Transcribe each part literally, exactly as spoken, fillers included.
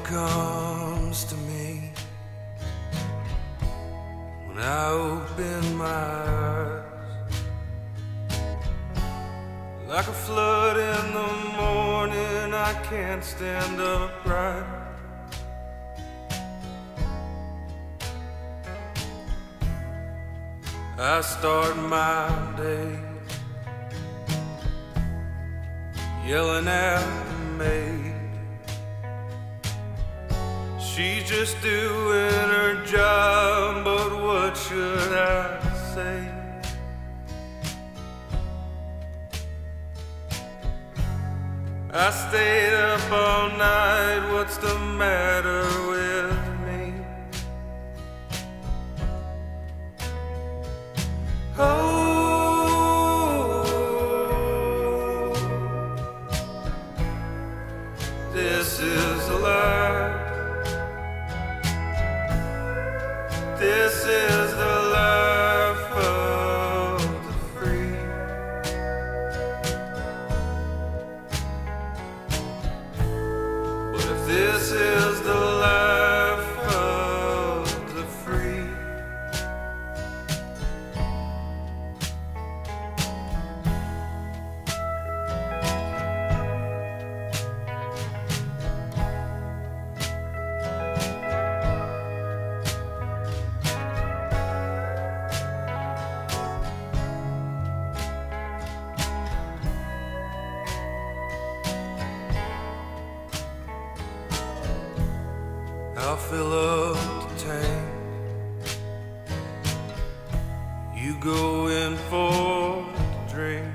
comes to me when I open my eyes, like a flood in the morning. I can't stand upright. I start my day yelling at the maid. She's just doing her job, but what should I say? I stayed up all night, what's the matter with me? Oh, this is a lie. This is the life of the free. But if this is the life of the free, I'll fill up the tank, you go in for the drink,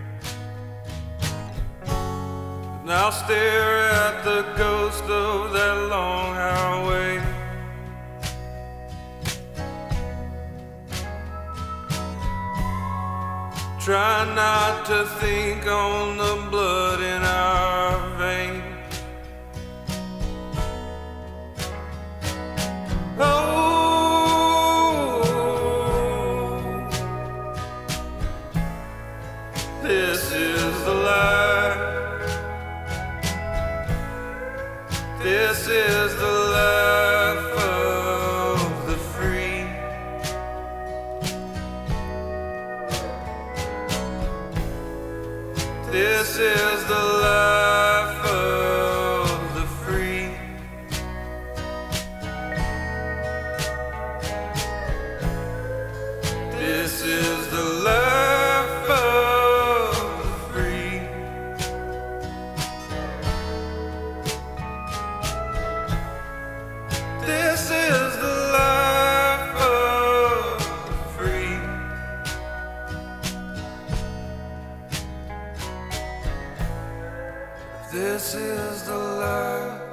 and I'll stare at the ghost of that long highway. Try not to think on the blood in our veins. This is the life. This is the life of the free. This is the life of the free. This is the life of This is the life of the free. This is the life